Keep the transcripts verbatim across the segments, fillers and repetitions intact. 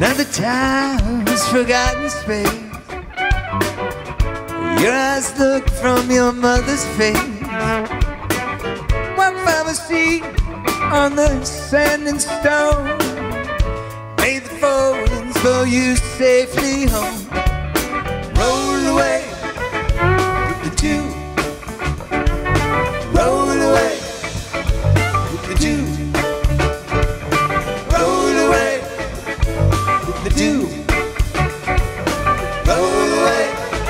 Another time's forgotten space. Your eyes look from your mother's face. One pharmacy on the sand and stone made the four winds blow you safely home. Roll away with the two. Roll away with the two. Roll away with the two. Roll away.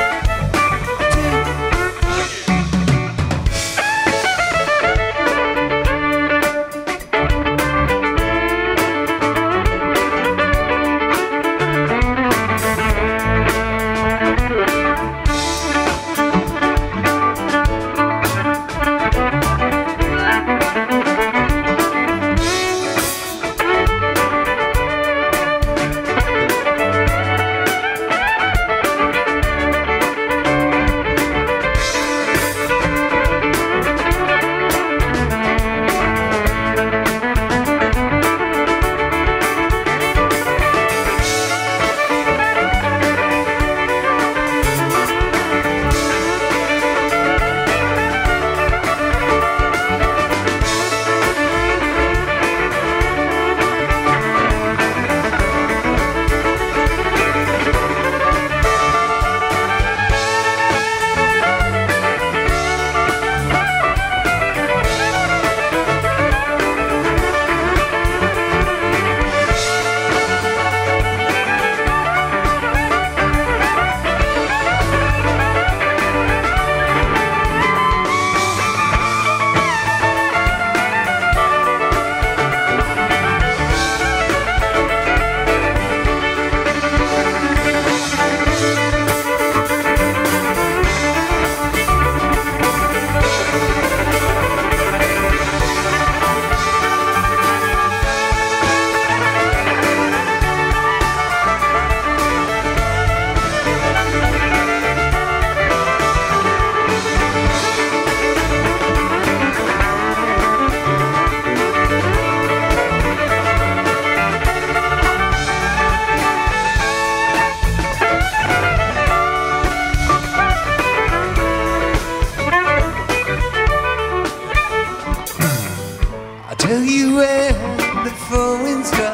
Tell you where the four winds drop,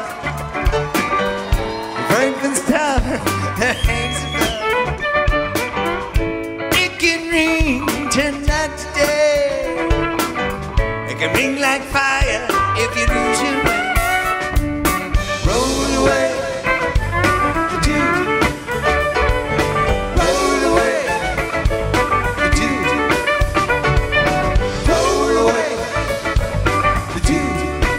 Franklin's tower hangs above. It can ring tonight today. It can ring like fire if you lose your way. Roll away the two. Roll away the two. Roll away the two.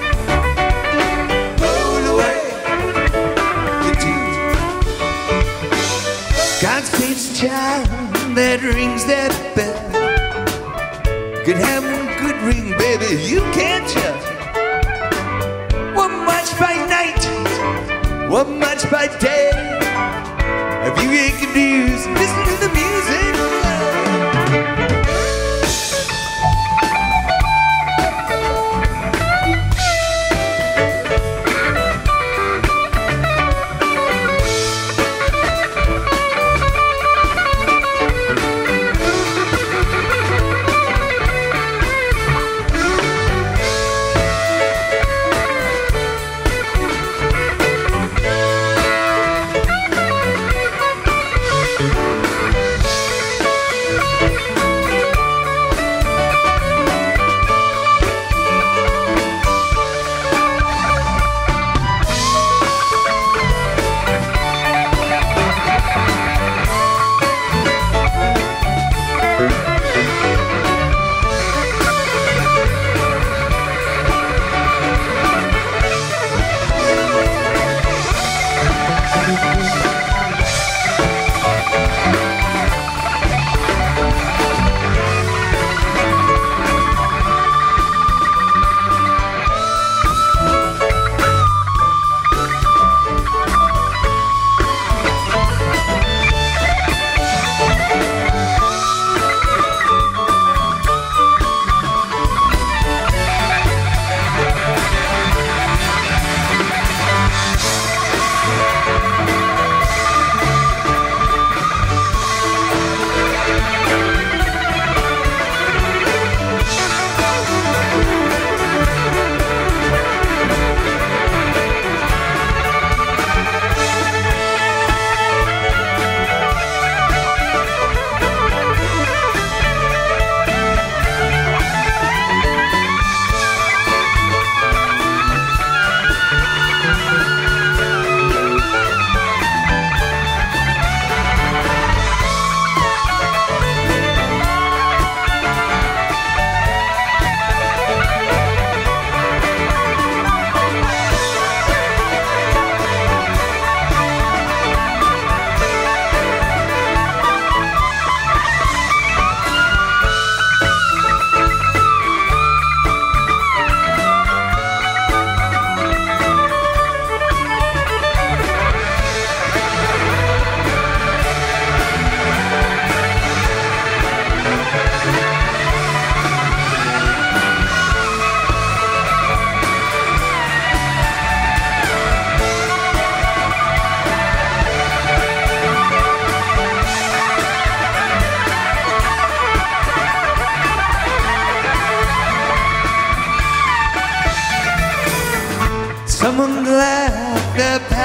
God saves a child that rings that bell. Could have one good ring, baby, you can't tell. What much by night, what much by day. If you ain't confused, listen to the music.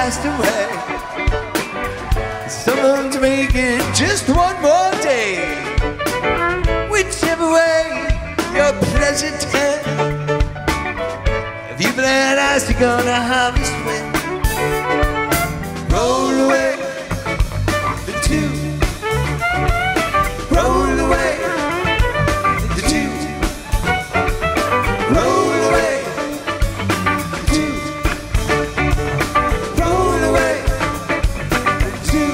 passed away. Someone's making just one more day. Whichever way your pleasure turns, if you plan as you're gonna harvest when, roll away the two, roll away the two, roll away the two, roll away the two.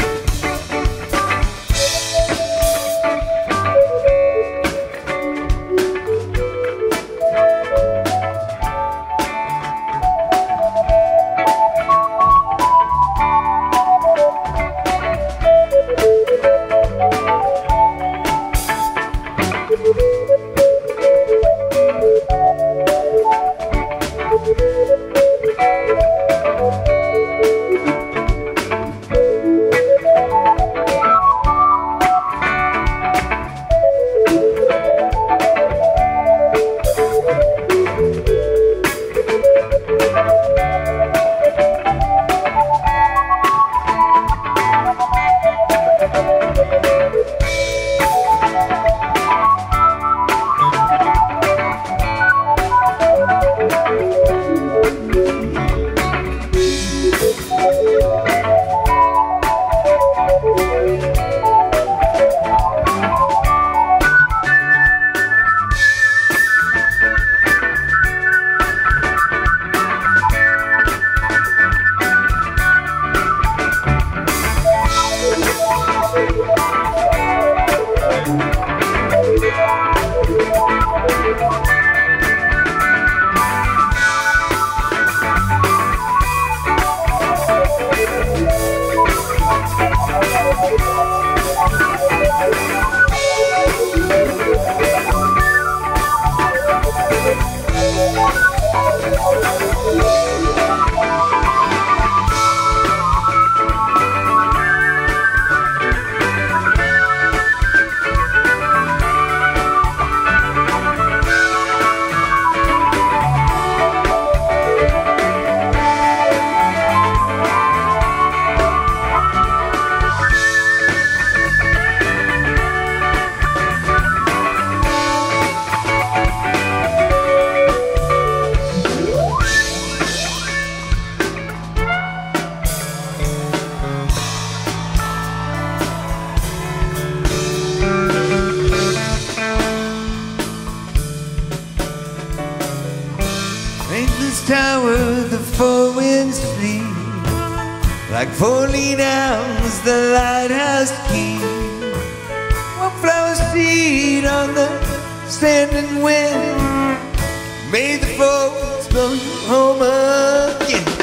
Tower, the four winds flee, like falling arms, the lighthouse key. One flower seed on the standing wind, may the folks blow you home again.